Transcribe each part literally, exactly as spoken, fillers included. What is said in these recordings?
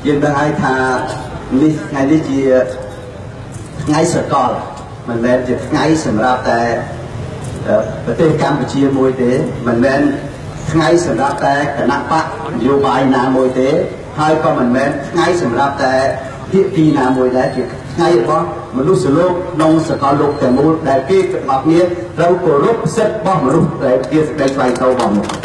យើងដឹងហើយថានេះថ្ងៃនេះជាថ្ងៃសកលមិនមែនជាថ្ងៃសម្រាប់តែប្រទេសកម្ពុជាមួយទេមិនមែនថ្ងៃសម្រាប់តែគណៈបកនយោបាយណាមួយទេហើយក៏មិនមែនថ្ងៃសម្រាប់តែភាគីណាមួយដែរជាថ្ងៃរបស់មនុស្សលោកក្នុងសកលលោកទាំងមូលដែលគេទាំងអស់គ្នាត្រូវគោរពសិទ្ធិរបស់មនុស្សដែលជាសេចក្តីថ្លៃថ្នូររបស់មនុស្ស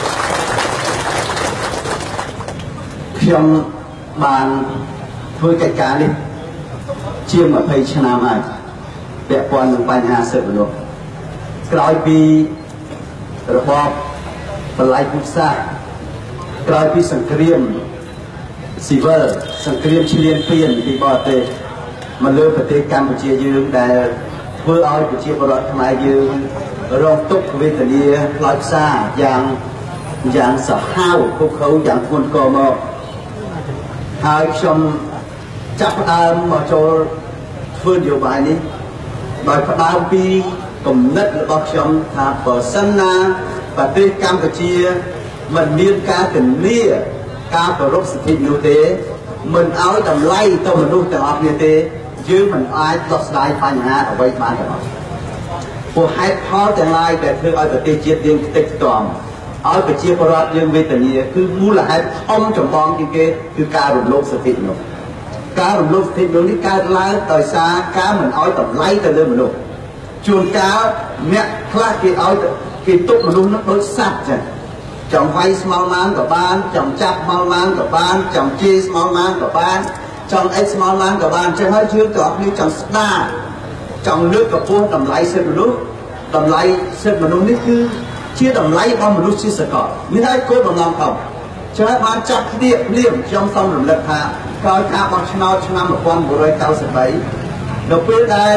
ខ្ញុំបានធ្វើកិច្ចការនេះជាងម្ភៃឆ្នាំហើយពាក់ព័ន្ធនឹងបញ្ហាសិទ្ធិមនុស្សក្រោយពីរបបបល្ល័ង្កពុទ្ធសាសនាក្រោយពីសង្គ្រាមស៊ីវិលសង្គ្រាមឈ្លានពានពីបរទេសមកលើប្រទេសកម្ពុជាយើងដែលធ្វើឲ្យប្រជាពលរដ្ឋខ្មែរយើងរងទុក្ខវេទនាផ្លោយផ្សាយ៉ាងយ៉ាងសាហាវគុកខូចយ៉ាងធ្ងន់ធ្ងរមកហើយខ្ញុំចាប់ផ្ដើមមកចូលធ្វើនយោបាយនេះដោយផ្ដើមពីគំនិតរបស់ខ្ញុំថាបើសិនណាប្រទេសកម្ពុជាមិនមានការធានាការគោរពសិទ្ធិមនុស្សទេមិនឲ្យតម្លៃទៅមនុស្សទាំងអស់គ្នាទេយើងមិនអាចដោះស្រាយបញ្ហាអ្វីបានទាំងអស់ព្រោះហេតុផលទាំងឡាយដែលធ្វើឲ្យប្រទេសជាតិយើងខ្ទេចខ្ទាំឲ្យប្រជាពលរដ្ឋយើងវេទនាគឺមូលហេតុធំចម្បងជាងគេគឺការរំលោភសិទ្ធិមនុស្សការរំលោភសិទ្ធិមនុស្សនេះកើតឡើងដោយសារការមិនឲ្យតម្លៃទៅលើមនុស្សជួនកាលអ្នកខ្លះគេឲ្យគេទុកមនុស្សនោះដូចសត្វចឹងចង់វាយស្មោលបានក៏បានចង់ចាប់ស្មោលបានក៏បានចង់ជេរស្មោលបានក៏បានចង់អិចស្មោលបានក៏បានចឹងហើយយើងទាំងអស់គ្នាចង់ស្ដារចង់លើកកម្ពស់តម្លៃសិទ្ធិមនុស្សតម្លៃសិទ្ធិមនុស្សនេះគឺជាតម្លៃរបស់មនុស្សជាសកលនេះហើយគោលបំណងធំចឹងហើយបានចាត់គ្នាភ្លាមខ្ញុំសូមរំលឹកថាក្រោយការបោះឆ្នោតឆ្នាំmột nghìn chín trăm chín mươi baនៅពេលដែល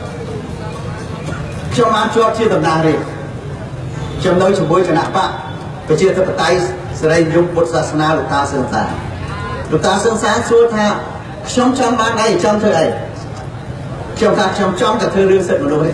ខ្ញុំបានជាប់ជាតំណាងរាស្ត្រខ្ញុំនៅជាមួយគណៈបកប្រជាធិបតេយ្យសេរីនិយមពុទ្ធសាសនាលោកតាសឹងសាលោកតាសឹងសាសួរថាខ្ញុំចង់បានអីចង់ធ្វើអីខ្ញុំថាខ្ញុំចង់តែធ្វើរឿងសិទ្ធិមនុស្សនេះ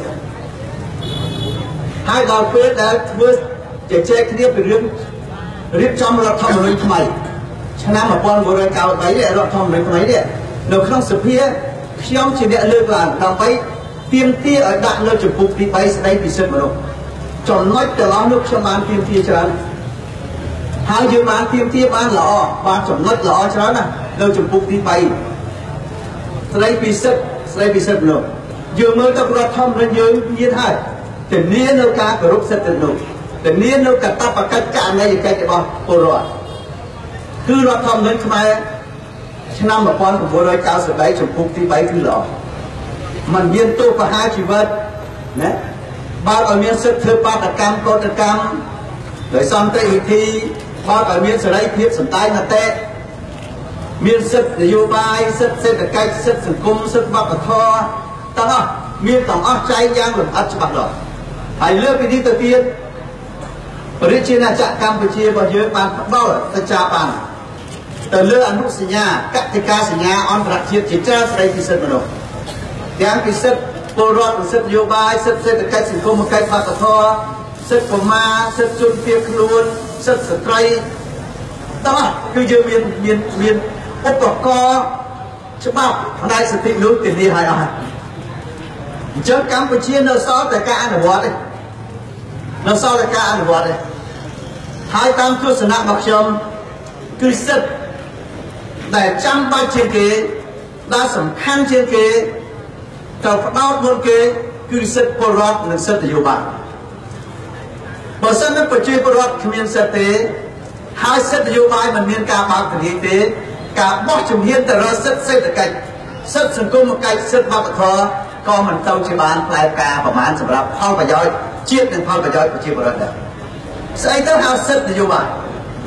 ហើយដល់ពេលដែលធ្វើជជែកគ្នាពីរឿងរៀបចំរដ្ឋធម្មនុញ្ញថ្មីឆ្នាំmột nghìn chín trăm chín mươi baនេះរដ្ឋធម្មនុញ្ញថ្មីនេះនៅក្នុងសភាខ្ញុំជាអ្នកលើកឡើងដើម្បីទាមទារឲ្យដាក់លើជំពូកទី3ស្ដីពីសិទ្ធិមនុស្សចំណុចទាំងអស់នោះខ្ញុំបានទាមទារច្រើនហើយយើងបានទាមទារបានល្អបានចំណុចល្អច្រើនណាស់នៅជំពូកទី3ស្ដីពីសិទ្ធិស្ដីពីសិទ្ធិមនុស្សយើងមើលទៅរដ្ឋធម្មនុញ្ញយើងមានហើយធានានៅការគោរពសិទ្ធិមនុស្សធានានៅកាតព្វកិច្ចករណីយកិច្ចរបស់ពលរដ្ឋគឺរដ្ឋធម្មនុញ្ញខ្មែរឆ្នាំmột nghìn chín trăm chín mươi baជំពូកទី3គឺល្អมันមានទោសប្រហារជីវិតណាបើឲ្យមានសិទ្ធិធ្វើបាតកម្មកោតកម្មដោយសន្តិវិធីបើឲ្យមានសេរីភាពសន្តានមតិមានសិទ្ធិនយោបាយសិទ្ធិសេដ្ឋកិច្ចសិទ្ធិសង្គមសិទ្ធិវប្បធម៌ទាំងអស់មានទាំងអស់ចែងយ៉ាងលម្អិតច្បាស់លាស់ហើយលើកពីនេះទៅទៀតប្រជាជាតិកម្ពុជារបស់យើងបានផ្ដល់សច្ចាប័នទៅលើអនុសញ្ញាកតិកាសញ្ញាអន្តរជាតិជាច្រើនស្ដីពីសិទ្ធិមនុស្សទាំងពីសិទ្ធិពលរដ្ឋសិទ្ធិនយោបាយសិទ្ធិសេដ្ឋកិច្ចសង្គមកិច្ចវប្បធម៌សិទ្ធិកុមារសិទ្ធិជនភៀសខ្លួនសិទ្ធិស្ត្រីតោះគឺយើងមានមានមានឧបករណ៍ច្បាប់ផ្នែកសិទ្ធិមនុស្សធានាឲ្យអស់អញ្ចឹងកម្ពុជានៅសល់តែការអនុវត្តទេនៅសល់តែការអនុវត្តទេហើយតាមទស្សនៈរបស់ខ្ញុំគឺសិទ្ធិដែលចាំបាច់ជាងគេដែលសំខាន់ជាងគេត្រូវផ្ដោតមុនគេគឺសិទ្ធិពលរដ្ឋនិងសិទ្ធិនយោបាយបើសិនជាប្រជាពលរដ្ឋគ្មានសិទ្ធិទេហើយសិទ្ធិនយោបាយមិនមានការបើកទ្វារទេការបោះជំហានទៅរកសិទ្ធិសេដ្ឋកិច្ចសិទ្ធិសង្គមគិច្ចសិទ្ធិវប្បធម៌ក៏មិនទៅជាបានផ្លែផ្កាប្រមាណសម្រាប់ផលប្រយោជន៍ជាតិនិងផលប្រយោជន៍ប្រជាពលរដ្ឋដែរស្អីទៅហៅសិទ្ធិនយោបាយ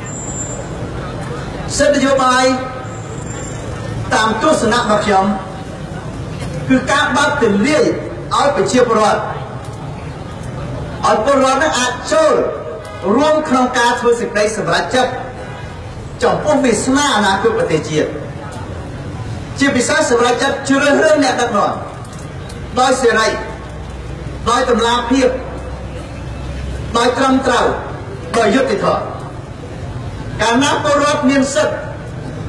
សិទ្ធិនយោបាយតាមទស្សនៈរបស់ខ្ញុំគឺការបើកទលាយឲ្យប្រជាពលរដ្ឋឲ្យពលរដ្ឋនឹងអាចចូលរួមក្នុងការធ្វើសេចក្តីសម្រេចចិត្តចំពោះវាសនាអនាគតប្រទេសជាតិជាពិសេសសម្រេចចិត្តជ្រើសរើសអ្នកដឹកនាំដោយសេរីដោយតម្លាភាពដោយត្រឹមត្រូវដោយយុត្តិធម៌កាលណាពលរដ្ឋមានសិទ្ធិ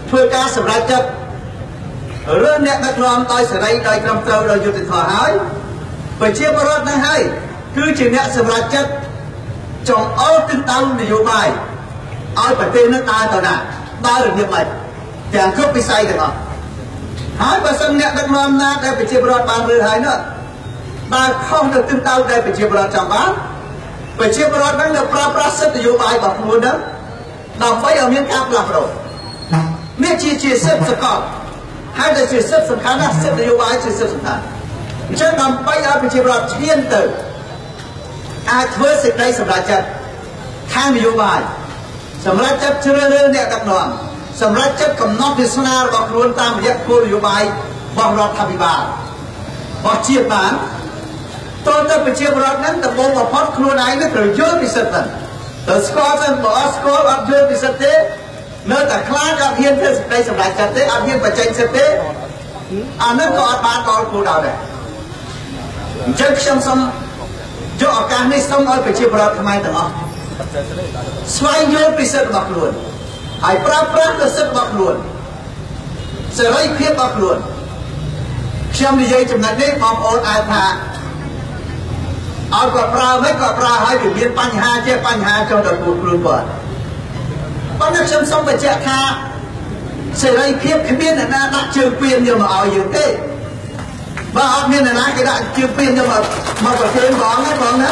ធ្វើការសម្រេចចិត្តឬអ្នកដឹកនាំដោយសេរីដោយត្រឹមត្រូវដោយយុត្តិធម៌ហើយប្រជាពលរដ្ឋនឹងហើយគឺជាអ្នកសម្រេចចិត្តចង្អុលទិសដៅនយោបាយឲ្យប្រទេសនឹងដើរទៅណាដើររបៀបម៉េចទាំងគ្រប់វិស័យទាំងអស់ហើយបើសិនអ្នកដឹកនាំណាដែលប្រជាពលរដ្ឋបានរើសហើយនោះបើខុសទៅទិសដៅដែលប្រជាពលរដ្ឋចង់បានប្រជាពលរដ្ឋនឹងប្រើប្រាស់សិទ្ធិនយោបាយរបស់ខ្លួននឹងដើម្បីឲ្យមានការផ្លាស់ប្ដូរនេះជាជាសិទ្ធិសកលហើយដែលជាសិទ្ធិសំខាន់ណាស់សិទ្ធិនយោបាយជាសិទ្ធិសំខាន់អញ្ចឹងដើម្បីឲ្យប្រជាពលរដ្ឋឈានទៅអាចធ្វើសេចក្តីសម្រេចចិត្តខាងនយោបាយសម្រេចចិត្តជ្រើសរើសអ្នកដឹកនាំសម្រេចចិត្តកំណត់វាសនារបស់ខ្លួនតាមរយៈគោលនយោបាយរបស់រដ្ឋាភិបាលរបស់ជាតិបានតើទៅប្រជាពលរដ្ឋនឹងដំបូងបំផុតខ្លួនឯងនឹងត្រូវយល់ពីសិទ្ធិហ្នឹងទៅស្គាល់ទៅបើអត់ស្គាល់អត់យល់ពីសិទ្ធិទេនៅតែខ្លាចអត់ហ៊ានធ្វើសេចក្តីសម្រេចចិត្តទេអត់ហ៊ានបញ្ចេញសិទ្ធិទេអានោះក៏អត់បានដល់គោលដៅដែរអញ្ចឹងខ្ញុំសូមយកឱកាសនេះសូមឲ្យប្រជាពលរដ្ឋខ្មែរទាំងអស់ស្វែងយល់ពីសិទ្ធិរបស់ខ្លួនហើយប្រើប្រាស់ទៅសិទ្ធិរបស់ខ្លួនសេរីភាពរបស់ខ្លួនខ្ញុំនិយាយចំណុចនេះបងប្អូនអាចថាឲ្យគាត់ប្រើមិនគាត់ប្រើឲ្យវាមានបញ្ហាជាបញ្ហាចូលដល់ខ្លួនខ្លួនគាត់ប៉ុន្តែខ្ញុំសូមបញ្ជាក់ថាសេរីភាពគ្មានអ្នកណាដាក់ជើងពៀនយកមកឲ្យយើងទេបើអត់មានអ្នកណាគេដាក់ជើងពៀនយកមកមកប្រទេសបងណាបងណា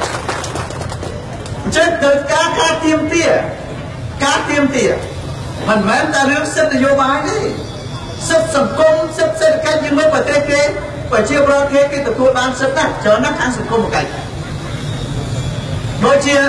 អញ្ចឹងទៅការការទៀមទាការទៀមទាមិនមែនតែរឿងសិទ្ធិនយោបាយទេសិទ្ធិសង្គមសិទ្ធិសេដ្ឋកិច្ចយើងមើលប្រទេសគេប្រជាពលរដ្ឋគេគេទទួលបានសិទ្ធិណាស់ច្រើនណាស់ខាងសង្គមកិច្ចដូចជា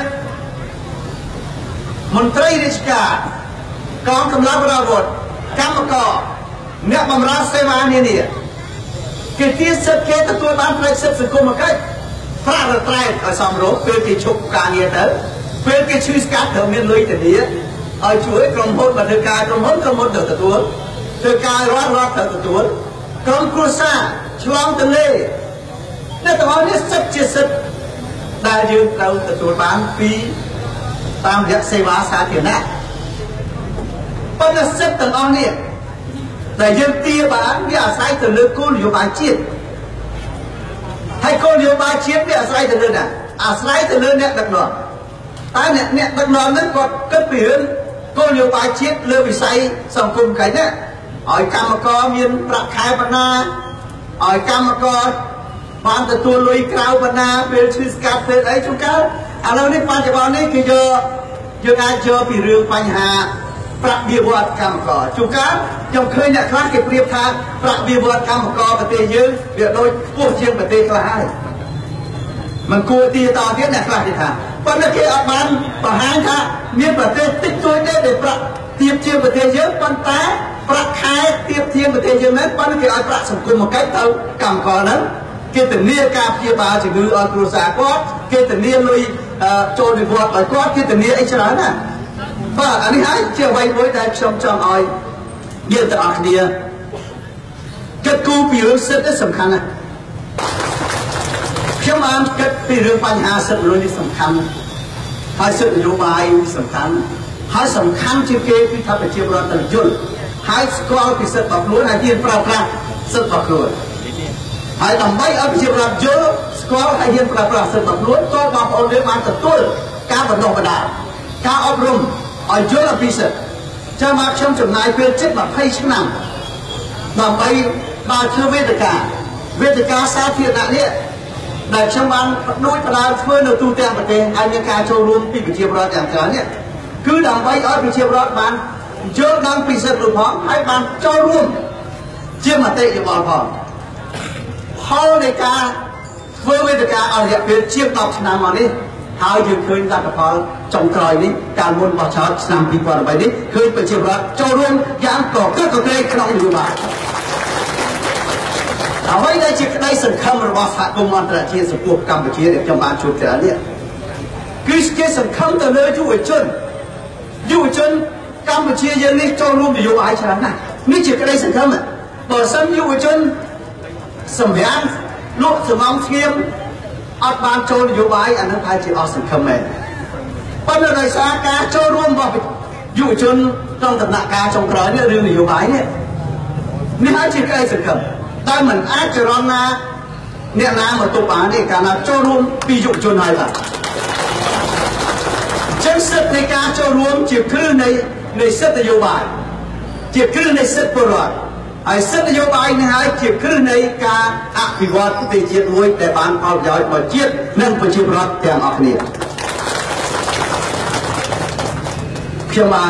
មន្ត្រីរាជការកងកម្លាំងប្រដាប់អាវុធកម្មករអ្នកបម្រើសេវានានាគេទារសិទ្ធិគេទទួលបានផ្នែកសិទ្ធិសង្គមកិច្ចប្រាក់រត្រែកឲ្យសមរម្យពេលគេឈប់ការងារទៅពេលគេឈឺស្កាត់ត្រូវមានលុយធានាឲ្យជួយក្រុមហ៊ុនបើធ្វើការក្រុមហ៊ុនក្រុមហ៊ុនត្រូវទទួលធ្វើការរដ្ឋរដ្ឋត្រូវទទួលក្រុមគ្រួសារឆ្លងទន្លេអ្នកទាំងអស់នេះសិទ្ធិជាសិទ្ធិដែលយើងត្រូវទទួលបានពីតាមរយៈសេវាសាធារណៈប៉ុន្តែសិទ្ធិទាំងអស់នេះដែលយើងទារបានវាអាស្រ័យទៅលើគោលនយោបាយជាតិហើយគោលនយោបាយជាតិវាអាស្រ័យទៅលើណាអាស្រ័យទៅលើអ្នកដឹកនាំតែអ្នកអ្នកដឹកនាំហ្នឹងគាត់គិតពីរឿងគោលនយោបាយជាតិលើវិស័យសង្គមកិច្ចណាឲ្យកម្មករមានប្រាក់ខែបណ្ណាឲ្យកម្មករបានទទួលលុយក្រៅបណ្ណាពេលឈឺស្កាត់ពេលអីជួនកាលឥឡូវនេះបច្ចុប្បន្ននេះគឺយកយើងអាចយកពីរឿងបញ្ហាប្រាក់បៀវត្សកម្មករជួនកាលខ្ញុំឃើញអ្នកខ្លះគេប្រៀបថាប្រាក់បៀវត្សកម្មករប្រទេសយើងវាដូចខ្ពស់ជាងប្រទេសខ្លះហើយមិនគួរទីតទៀតអ្នកខ្លះគេថាប៉ុន្តែគេអត់បានបង្ហាញថាមានប្រទេសតិចតួចទេដែលប្រាក់ទៀបជាងប្រទេសយើងប៉ុន្តែប្រាក់ខែទៀបជាងប្រទេសយើងហ្នឹងប៉ុន្តែគេឲ្យប្រាក់សង្គមកិច្ចទៅកម្មករហ្នឹងគេធានាការព្យាបាលជំងឺឲ្យគ្រួសារគាត់គេធានាលុយចូលនិវត្តន៍ឲ្យគាត់គេធានាអីច្រើនណាបាទអានេះហើយជាអ្វីមួយដែលខ្ញុំចង់ឲ្យយើងទាំងអស់គ្នាគិតគូរពីរឿងសិទ្ធិសំខាន់ណាស់ខ្ញុំបានគិតពីរឿងបញ្ហាសិទ្ធិមនុស្សនេះសំខាន់ហើយសិទ្ធិនយោបាយសំខាន់ហើយសំខាន់ជាងគេគឺថាប្រជាពលរដ្ឋត្រូវយល់ហើយស្គាល់ពីសិទ្ធិរបស់ខ្លួនហើយហ៊ានប្រើប្រាស់សិទ្ធិរបស់ខ្លួនហើយដើម្បីឲ្យប្រជាពលរដ្ឋយល់ស្គាល់ហើយហ៊ានប្រើប្រាស់សិទ្ធិរបស់ខ្លួនក៏បងប្អូនយើងបានទទួលការបណ្ដុះបណ្ដាលការអប់រំឲ្យយល់អំពីសិទ្ធិចាំមកខ្ញុំចំណាយពេលជិតម្ភៃឆ្នាំដើម្បីបានធ្វើវេទិកាវេទិកាសាធារណៈនេះដែលខ្ញុំបានដូចបដាលធ្វើនៅទូទាំងប្រទេសហើយមានការចូលរួមពីប្រជាពលរដ្ឋយ៉ាងច្រើននេះគឺដើម្បីឲ្យប្រជាពលរដ្ឋបានយល់ដឹងពីសិទ្ធិរបស់ផងហើយបានចូលរួមជាមតិយោបល់ផងផលនៃការធ្វើវេទិកាអររយៈពេលជាងដប់ឆ្នាំមកនេះហើយយើងឃើញលទ្ធផលចុងក្រោយនេះការមុនបោះឆ្នោតឆ្នាំពីរពាន់ប្រាំបីនេះឃើញប្រជាពលរដ្ឋចូលរួមយ៉ាងកកកក្រែងក្នុងនយោបាយអ្វីដែលជាក្តីសង្ឃឹមរបស់សហគមន៍អន្តរជាតិចំពោះកម្ពុជាដែលខ្ញុំបានជួបច្រើននេះគឺគេសង្ឃឹមទៅលើយុវជនយុវជនកម្ពុជាយើងនេះចូលរួមនយោបាយច្រើនណាស់នេះជាក្តីសង្ឃឹមបើសិនយុវជនសម្រាប់លក់សំងស្ងៀមអត់បានចូលនយោបាយអានោះថាជាអស់សង្ឃឹមមែនប៉ុន្តែដោយសារការចូលរួមរបស់យុវជន trong tập nạ ca trong cõi nữa đưa nhiều bái nữa nếu hai chỉ cái sự cầm tại mình ai cho ron na nè na mà tụ bán để cả là cho luôn ví dụ cho này là chân sức này ca cho luôn chỉ cứ này này sức là nhiều bài chỉ cứ này sức của rồi ai sức là nhiều bài này hai chỉ cứ này ca áp bị quát cái chuyện nuôi để bán ao giỏi mà chết nâng phải chịu rót kèm ọc nè khi mà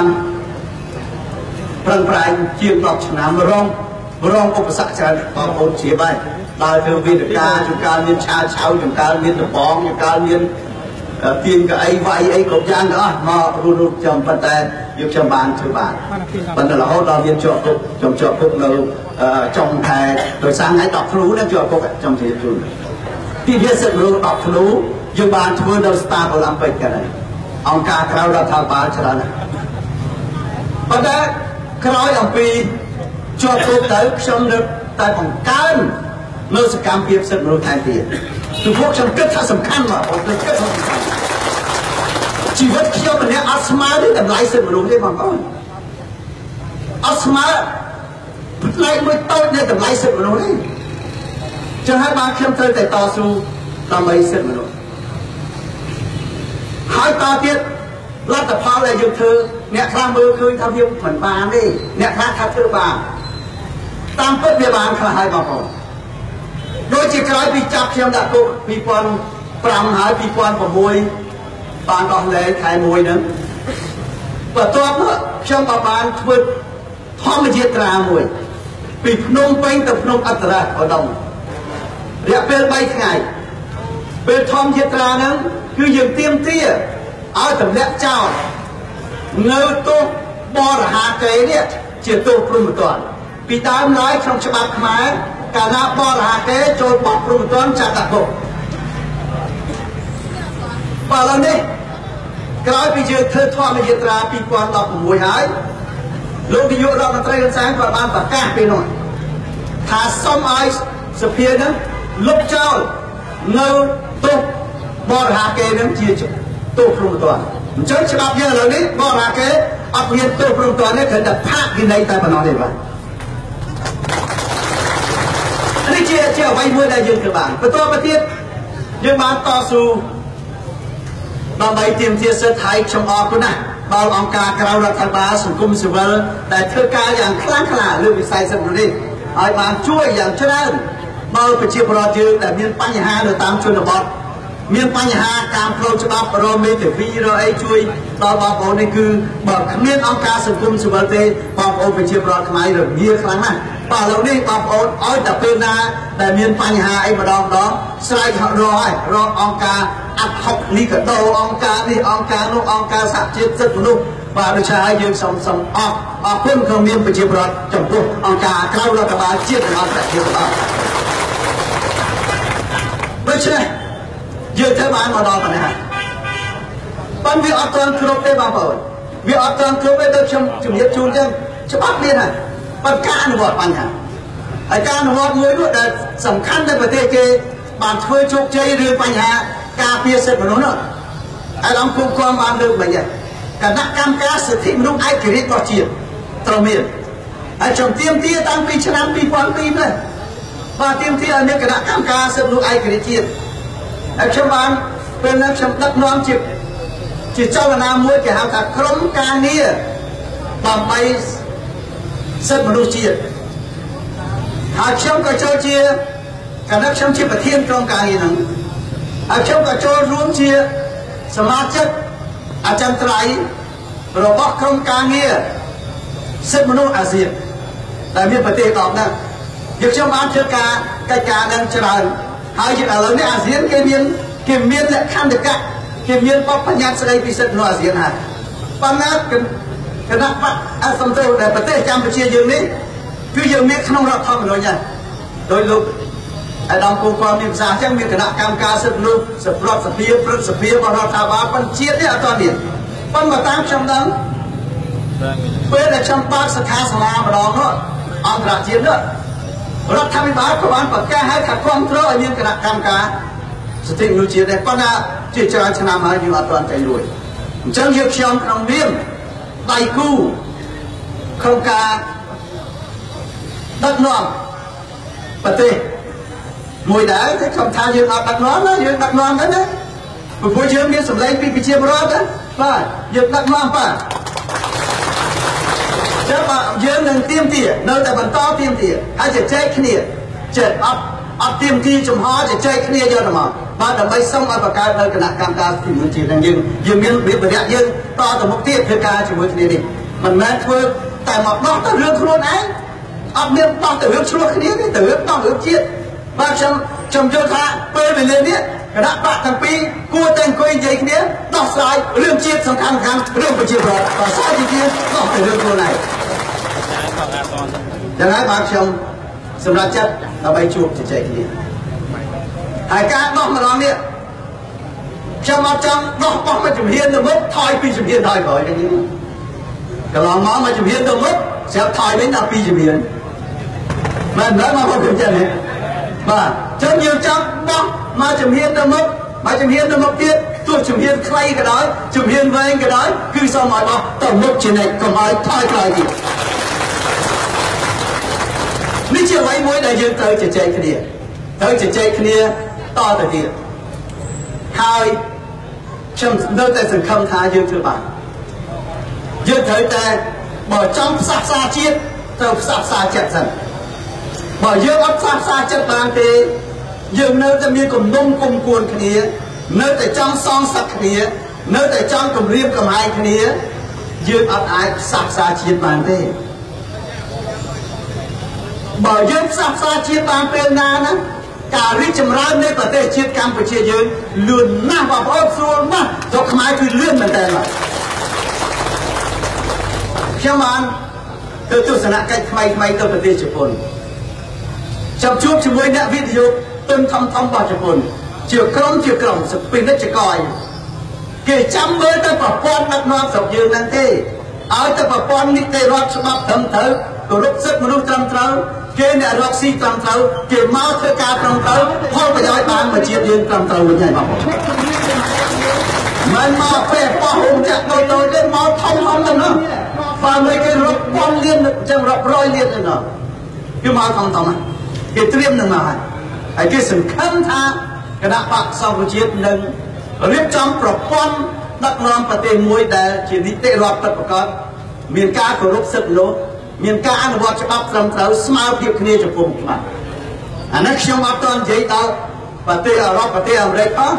răng prai chiên đọc nám rong rong có sạc chân còn ôn chế bay đại từ viên ca chúng ta miền cha cháu chúng ta miền được bóng chúng ta miền tiền cái ấy vay ấy cột giang nữa mà luôn luôn trong phần tay giúp cho bạn cho bạn phần là hỗ trợ viên chọn cục trong chọn cục lâu trong thầy rồi sang ngày đọc lú nó chọn cục trong thế trường khi biết sự luôn đọc lú giúp bạn thua đâu star Olympic cái này ông ca cao đã thao bán cho nó và đấy cái nói ông pi cho cục tới trong được tại phòng can nơi sự cam kết sự luôn thay tiền từ quốc trong kết thúc sầm khăn mà ông kết thúc sầm khăn chỉ vật khi mình nghe asma đấy làm lại sự luôn đấy mà con asma lại mới tôi để làm lại sự luôn đấy cho hai ba khi tôi tại tòa su làm mấy sự luôn hai ta tiết lát tập pháo lại dùng thư nè tham mơ khơi tham yêu mình bàn đi nè khác khác thư bàn tam bất về bàn là hai bà con đôi chỉ cái bị chặt xem đã cô bị quan pram hái bị quan của môi bàn còn lệ thay môi nữa và tôi nữa trong bà bàn vượt thom mà diệt ra môi bị nông bênh tập nông ắt ra ở đồng đẹp bên bay ngày bên thom diệt ra nữa cứ dừng tiêm tia ở tầm lẽ chào nơi tôi bỏ ra hạ cái đấy chỉ tôi luôn một tuần vì ta nói trong cho bác máy cả na bỏ ra cái cho bọc luôn tuần chặt đặt bộ và lần đi cái bây giờ thơ thoa mà diệt ra bị quan đọc mùi hái lúc đi vô đó là trai sáng và ban tất cả bên nội thà xong ai sự phía đó lúc trao nơi tôi bỏ ra cái nó chia cho tôi luôn tuần chơi cho bác giờ lần đi bỏ ra cái ấp nhiên tôi luôn tuần này phải đặt thác cái này ta mà nói để vậy anh chia chia vay mua đại dương cơ bản và tôi mà tiết nhưng mà to su mà mấy tiền chia sẻ thái trong o của này bao ông ca cao ra thằng ba sủng cung sủng vợแต่เธอการอย่างคลั่งขนาดเรื่องวิสัยสมุนไพรไอ้บางช่วยอย่างเช่นbaoไปเชียร์บอลยืนแต่มีปัญหาโดยตามชนบทมีปัญหาการโปรฉบับโรเมติวีโรไอช่วยตอนบอลโอนี่คือบอกมีองค์การสังคมสุวรรณเตะบอลโอไปเชียร์บอลทำไมหรือเยี่ยครั้งนั้นป่าเรานี่บอลโออ้อยแต่เป็นนาแต่มีปัญหาไอ้มาดองน้องสไลด์เขารอไอ้รอองค์การอัดหกนี่ก็โตองค์การนี่องค์การนู้องค์การสักจิตสักนู้ป่าเราใช้ยืนสองสองออกออกเพิ่มเขามีไปเชียร์บอลจมปุ๊บองค์การเข้าเรากระบาดเชียร์บอลแต่เชียร์บอลไม่ใช่ยืนเท่าบ้านมาดองกันนะฮะปันวิอัตตันครบได้บ้างเปล่าวิอัตตันครบได้ต้องชมจุดเย็ดจูนจังฉบับนี้นะปัญการหนวดปัญหาไอ้การหนวดมวยด้วยแต่สำคัญในประเทศเกย์บางช่วยโชคใจเรื่องปัญหาการเพียรเสร็จหมดแล้วไอ้ลำคุ้มความบางเรื่องแบบนี้การนักการการสิทธิมนุษย์ไอ้กิริต่อเชียร์ตรงนี้ไอ้จงเตรียมที่ตั้งปีชนะปีปอนปีเลยมาเตรียมที่อันนี้การนักการการสิทธิมนุษย์ไอ้กิริเชียร์ไอ้ชาวบ้านเป็นนักชมนักน้อมจิตจิตเจ้าหน้ามวยแก่หาจากครมการนี้ต่อไปเสร็จมนุษย์จีหากเชื่อมกับเจ้าเจียกับนักเชื่อมชีประเทศตรงกลางอย่างนั้นหากเชื่อมกับเจ้าร่วมเจียสมาชิกอาจารย์ไตรระบบโครงการนี้เสร็จมนุษย์อาเซียนแต่มีประเทศตอบนะยึดเชื่อมบ้านเชื่อการการการนั้นเจริญหากยึดอะไรในอาเซียนเกี่ยมีนเกี่ยมีนและขั้นเด็กกะเกี่ยมีนพบปัญญาสลายพิเศษในอาเซียนฮะปัญหากันคณะพระอาสมเทวในประเทศกัมพูชีอย่างนี้คืออย่างนี้ขนมรับทำโดยยังโดยลูกไอ้ดำปูความมีภาษาจังมีคณะกรรมการสืบลูกสืบรอดสืบเพียบสืบเพียบบรอดทาวาปัญเชียเนี่ยตอนนี้ปัญมาตามชมดังเพื่อจะชมปากสถานสลามาดองเนาะอันตรายเชียเนี่ยรัฐบาลประมาณปัจจัยให้ขัดข้องเพราะไอ้มีคณะกรรมการสติมูเชียเนี่ยก็น่าจิตใจชนะมาอยู่อัตราใจรวยจังยึดเชื่อมขนมเลี้ยงไตกู้ không cả đất non bật đi mùi đá thế không tha dương ở đất non đó dương đất non đấy đấy một buổi dương miếng sầm lấy bị bị chia bớt đấy và dương đất non và chứ mà dương đừng tiêm tỉa nơi tại bàn to tiêm tỉa hay chỉ chơi kia chơi ấp ấp tiêm kia chùm ho chỉ chơi kia giờ mà ba đầm bay xong ở bậc cao nơi cái nặng cam cao thì mình chỉ đang dương dương miếng biết bật đẹp dương to từ một tiết thứ ca chỉ mới kia đi mình nên thôi tại một đó ta rước luôn ấy ấp miếng to từ rước luôn cái đi từ rước to rước chiết ba trong trong cho tha bê về lên đấy cái đã bạn thằng pi cua tên quay dây kia đọc sai lương chiết xong thằng thằng lương phải chịu rồi và sai thì kia đọc từ rước luôn này chẳng hạn bác trong sầm ra chất là bay chuột chỉ chạy kia hai cá đọc mà nói đi trong mà trong đọc bóc mà chụp hiên được mất thôi pi chụp hiên thôi khỏi cái gì cái lòng nó mà chụp hiên được mất sẽ thôi đến là pi chụp hiên mà nói mà không chụp chân này mà trong nhiều trong bóc mà chụp hiên được mất mà chụp hiên được mất tiết tôi chụp hiên khay cái đó chụp hiên với anh cái đó cứ sao mọi bóc tổng mức chuyện này còn ai thôi thôi gì nếu chưa mấy mối đại dương tới chỉ chơi cái gì tới chỉ chơi cái gì to tới gì hai trong nơi tại rừng không tha dương thưa bạn dương thời ta bỏ trong sạp xa chiết trong sạp xa chặt dần bỏ dương ấp sạp xa chặt bàn thì dương nơi ta miên cùng nông cùng cuồn cái gì nơi tại trong son sạch cái gì nơi tại trong cùng riêng cùng hai cái gì dương ấp ai sạp xa chiết bàn thì bởi dương sạp xa chiết bàn tên na đó cả riêng chấm ra nơiประเทศ chiết Campuchia dương lươn nằm vào bao xuông mà do không ai cứ lươn mình tên mà khi mà từ từ sản cách may may từประเทศ Japan trong chuột chỉ mới nãy video tên thăm thăm vào Japan chiều cong chiều cong sập pin đất chỉ coi kể chăm mới tới bảo quan đặt non sập dương năng thế ở tới bảo quan nít tê rót sập thầm thở cổ lúc sức mà lúc trầm trâu kê nè rót xi trầm trâu kê máu thơ ca trầm trâu không phải nói bạn mà chia dương trầm trâu như này mà mình máu phê qua hùng chặt đôi đôi lên máu thông thông lên nữa và mấy cái rót quan liên chẳng rót roi liên lên nữa cái máu thông thông á cái tiêm nâng mà hay cái sự khăn tha cái đã bạc sau của chiếc nâng riêng trongប្រព័ន្ធដឹកនាំប្រទេសមួយដែលជានីតិរដ្ឋពិតប្រាកដមានការគោរពសិទ្ធិមនុស្សមានការអនុវត្តច្បាប់ត្រឹមត្រូវស្មើភាពគ្នាចំពោះមុខច្បាប់អានេះខ្ញុំអត់ទាន់និយាយដល់ប្រទេសអឺរ៉ុបប្រទេសអាមេរិកផង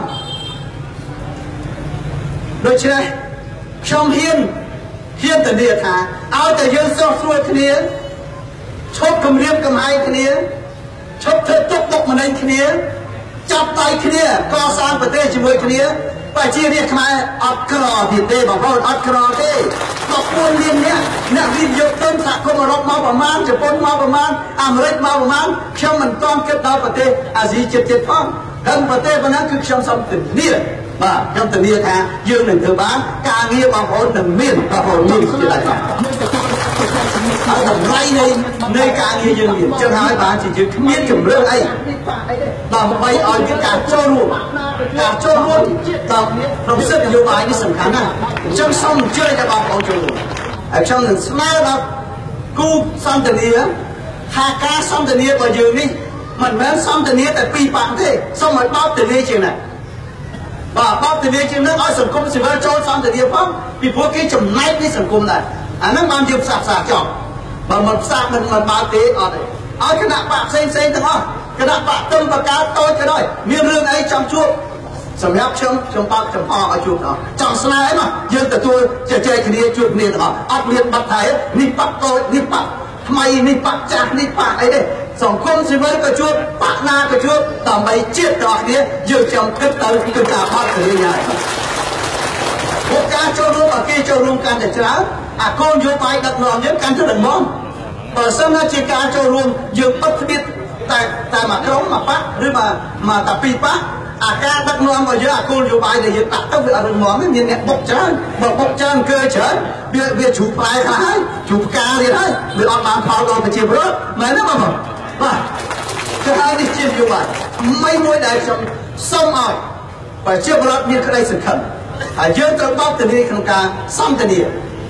ដូច្នេះខ្ញុំហ៊ានហ៊ានធានាថាឲ្យតែយើងស្រុះស្រួលគ្នាឈប់គម្រាមកំហែងគ្នាឈប់ធ្វើទុកបុកម្នេញគ្នាចាប់ដៃគ្នាកសាងប្រទេសជាមួយគ្នាប្រជារាស្ត្រខ្មែរអត់ក្រទៀតទេបងប្អូនអត់ក្រទេដល់ពួនលានអ្នកអ្នកវិនិយោគទៅសហគមន៍អឺរ៉ុបមកប្រមាណជប៉ុនមកប្រមាណអាមេរិកមកប្រមាណខ្ញុំមិនទាន់គិតដល់ប្រទេសអាស៊ីជិតជិតផងហើយប្រទេសប៉ុណ្ណឹងគឺខ្ញុំសូមធានាបាទខ្ញុំធានាថាយើងនឹងធ្វើបានការងារបងប្អូននឹងមានបងប្អូនមានជាដាច់ខាតហើយតម្លៃនៃនៃការងារយើងមានចឹងហើយបានជាយើងគ្មានជំរឿនអីដើម្បីឲ្យមានការចូលរួមការចូលរួមដល់ក្នុងសិទ្ធិនយោបាយនេះសំខាន់ណាស់អញ្ចឹងសូមអញ្ជើញដល់បងប្អូនចូលរួមហើយខ្ញុំនឹងស្នើដល់គូសន្ទនាថាការសន្ទនារបស់យើងនេះមិនមែនសន្ទនាតែពីរប៉ាក់ទេសូមឲ្យបោកទនាជាងណាបាទបោកទនាជាងនឹងឲ្យសង្គមស៊ីវិលចូលសន្ទនាផងពីព្រោះគេចំណែកនៃសង្គមដែរអាហ្នឹងបានយើងផ្សះផ្សាចប់បើមិនផ្សាមិនមិនបើកទេអត់ទេឲ្យគណៈបកផ្សេងផ្សេងទាំងអស់គណៈបកទឹមបកកើតតូចក៏ដោយមានរឿងអីចង់ជួបសម្រាប់ខ្ញុំខ្ញុំបើកចំហឲ្យជួបទាំងអស់ចង់ស្នើអីមកយើងទទួលជជែកគ្នាជួបគ្នាទាំងអស់អត់មានបាត់ថៃនេះបកតូចនេះបកថ្មីនេះបកចាស់នេះបកអីទេសង្គមស៊ីវិលក៏ជួបបកណាក៏ជួបដើម្បីជាតិទាំងអស់គ្នាយើងចង់គិតទៅគឺការបត់គ្នាយ៉ាងពួកការចូលរួមឲ្យគេចូលរួមកាន់តែច្រើនអាគោលនយោបាយដឹកនាំយើងកាន់តែរឹងមាំបើសិនណាជាការចូលរួមយើងបិទទ្វារតែតែមួយក្រុមមួយប៉ាក់ឬមកមកតែពីរប៉ាក់អាការដឹកនាំរបស់យើងអាគោលនយោបាយដែលយើងដាក់ទៅវាអត់រឹងមាំទេមានអ្នកបុកច្រើនបើបុកច្រើនគឺច្រើនវាវាជ្រូកផ្លែខ្លះហើយជ្រូកផ្កាទៀតហើយវាអត់បានផលដល់ប្រជាពលរដ្ឋមែនទេបងប្អូនបាទគឺហើយនេះជានយោបាយមិនមួយដែលខ្ញុំសូមឲ្យប្រជាពលរដ្ឋមានក្តីសង្ឃឹមហើយយើងត្រូវបោកទនីក្នុងការសន្ទនា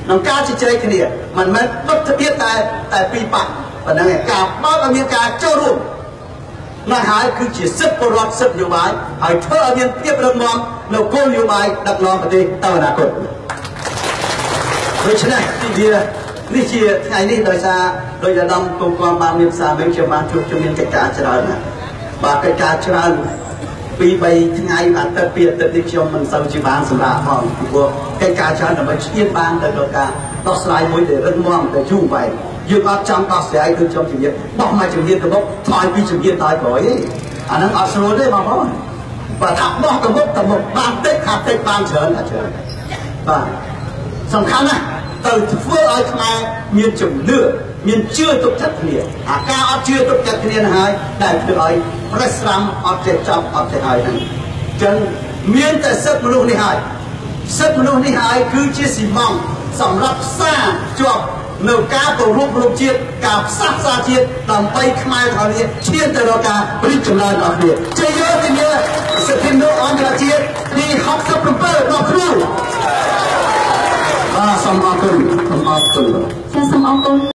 ក្នុងការជជែកគ្នាមិនមែនបិទទ្វារតែតែពីរប៉ាក់ប៉ុណ្ណឹងឯងការបើកឲ្យមានការចូលរួមនោះហើយគឺជាសិទ្ធិពលរដ្ឋសិទ្ធិនយោបាយហើយធ្វើឲ្យមានភាពរឹងមាំនៅគោលនយោបាយដឹកនាំប្រទេសទៅអនាគតដូច្នេះវានេះជាថ្ងៃនេះដោយសារដោយអាដាមគង់គំបានមានសារវិញខ្ញុំបានជួបជុំមានកិច្ចការច្រើនណាស់បាទកិច្ចការច្រើនពីរបីថ្ងៃអាទិត្យពីអាទិត្យនេះខ្ញុំមិនសូវជាបានសម្រាប់ផងពីព្រោះកិច្ចការច្រើនដើម្បីឈានបានទៅដល់ការដោះស្រាយមួយដែលរឹងមាំតែយូរវែងយើងអត់ចង់ដោះស្រាយដូចខ្ញុំជំរាបបោះមកជំរាបទៅមុខថយពីជំរាបដល់ក្រោយទេអាហ្នឹងអត់ស្រួលទេបងប្អូនបើថាបោះទៅមុខទៅមុខបានតិចថាតិចបានច្រើនថាច្រើនបាទសំខាន់ណាស់ទៅធ្វើឲ្យខ្មែរមានជំនឿមានជឿទុកចិត្តគ្នាអាការអត់ជឿទុកចិត្តគ្នាណាហើយដែលធ្វើឲ្យប្រេះស្រាំអត់ចេះចាប់អត់ចេះហើយហ្នឹងអញ្ចឹងមានតែសិទ្ធិមនុស្សនេះហើយសិទ្ធិមនុស្សនេះហើយគឺជាស៊ីម៉ង់សម្រាប់ផ្សារជាប់នៅការគោរពរូបជាតិការផ្សះផ្សាជាតិដើម្បីខ្មែរថនេះឈានទៅរកការរីកចម្រើនរបស់គ្នាជ័យយោធានាសិទ្ធិមនុស្សអន្តរជាតិទីហកសិបប្រាំbảyរបស់គ្រូបាទសូមអរគុណសូមអរគុណចាសសូមអរគុណ